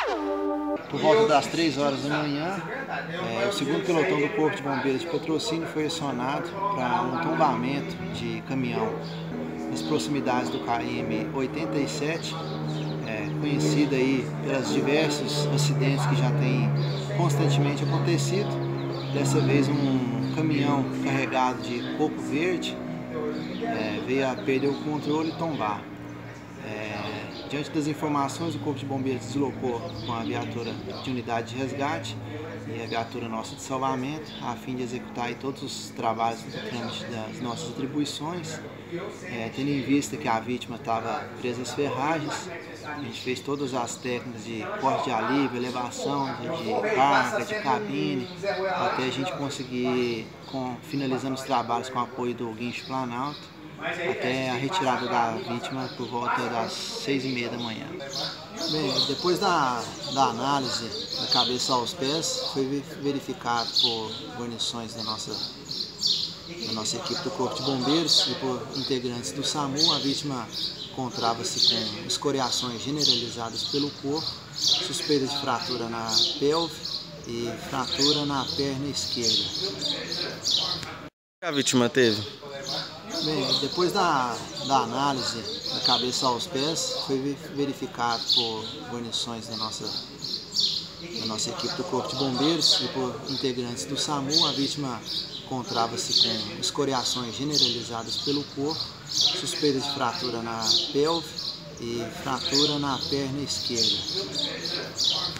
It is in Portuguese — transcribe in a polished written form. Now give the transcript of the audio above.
Por volta das 3 horas da manhã, o segundo pelotão do Corpo de Bombeiros de Patrocínio foi acionado para um tombamento de caminhão nas proximidades do KM 87, conhecido aí pelos diversos acidentes que já têm constantemente acontecido. Dessa vez um caminhão carregado de coco verde veio a perder o controle e tombar. Diante das informações, o Corpo de Bombeiros deslocou com a viatura de unidade de resgate e a viatura nossa de salvamento, a fim de executar aí todos os trabalhos do trâmite das nossas atribuições, tendo em vista que a vítima estava presa às ferragens. A gente fez todas as técnicas de corte de alívio, elevação de carga, de cabine, até a gente conseguir, finalizando os trabalhos com o apoio do guincho Planalto, até a retirada da vítima por volta das 6h30 da manhã. Bem, depois da análise da cabeça aos pés, foi verificado por guarnições da nossa equipe do Corpo de Bombeiros e por integrantes do SAMU. A vítima encontrava-se com escoriações generalizadas pelo corpo, suspeita de fratura na pelve e fratura na perna esquerda. O que a vítima teve? Bem, depois da análise da cabeça aos pés, foi verificado por guarnições da nossa equipe do Corpo de Bombeiros e por integrantes do SAMU. A vítima encontrava-se com escoriações generalizadas pelo corpo, suspeita de fratura na pelve e fratura na perna esquerda.